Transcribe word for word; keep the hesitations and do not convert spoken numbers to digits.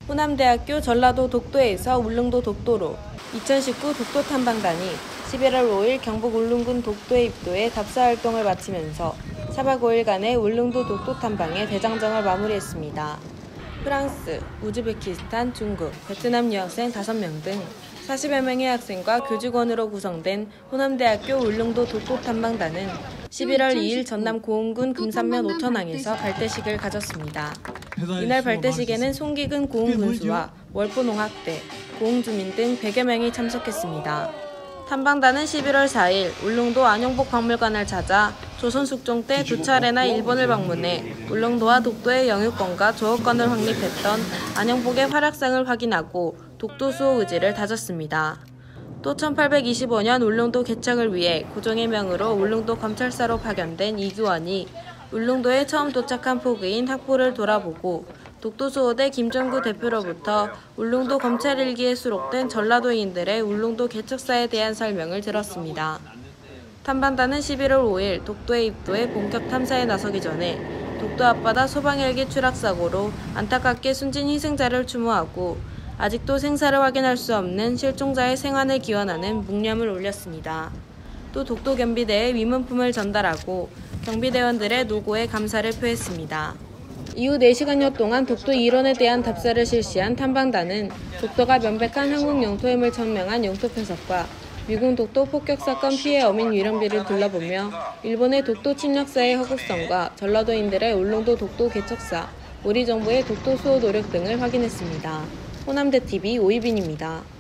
호남대학교 전라도 독도에서 울릉도 독도로 이천십구 독도 탐방단이 십일월 오일 경북 울릉군 독도에 입도해 답사활동을 마치면서 사박 오일간의 울릉도 독도 탐방의 대장정을 마무리했습니다. 프랑스, 우즈베키스탄, 중국, 베트남 유학생 다섯 명 등 사십여 명의 학생과 교직원으로 구성된 호남대학교 울릉도 독도 탐방단은 십일월 이일 전남 고흥군 금산면 오천항에서 발대식을 가졌습니다. 이날 발대식에는 송기근 고흥군수와 월포농학대, 고흥주민 등 백여 명이 참석했습니다. 탐방단은 십일월 사일 울릉도 안용복 박물관을 찾아 조선숙종 때 두 차례나 일본을 방문해 울릉도와 독도의 영유권과 조업권을 확립했던 안용복의 활약상을 확인하고 독도 수호 의지를 다졌습니다. 또 천팔백이십오년 울릉도 개척을 위해 고종의 명으로 울릉도 검찰사로 파견된 이규원이 울릉도에 처음 도착한 포교인 학포를 돌아보고 독도수호대 김정구 대표로부터 울릉도 검찰일기에 수록된 전라도인들의 울릉도 개척사에 대한 설명을 들었습니다. 탐방단은 십일월 오일 독도에 입도해 본격 탐사에 나서기 전에 독도 앞바다 소방헬기 추락사고로 안타깝게 숨진 희생자를 추모하고 아직도 생사를 확인할 수 없는 실종자의 생환을 기원하는 묵념을 올렸습니다. 또 독도 경비대에 위문품을 전달하고 경비대원들의 노고에 감사를 표했습니다. 이후 네 시간여 동안 독도 일원에 대한 답사를 실시한 탐방단은 독도가 명백한 한국 영토임을 천명한 영토표석과 미군 독도 폭격사건 피해 어민 위령비를 둘러보며 일본의 독도 침략사의 허구성과 전라도인들의 울릉도 독도 개척사, 우리 정부의 독도 수호 노력 등을 확인했습니다. 호남대티비 오이빈입니다.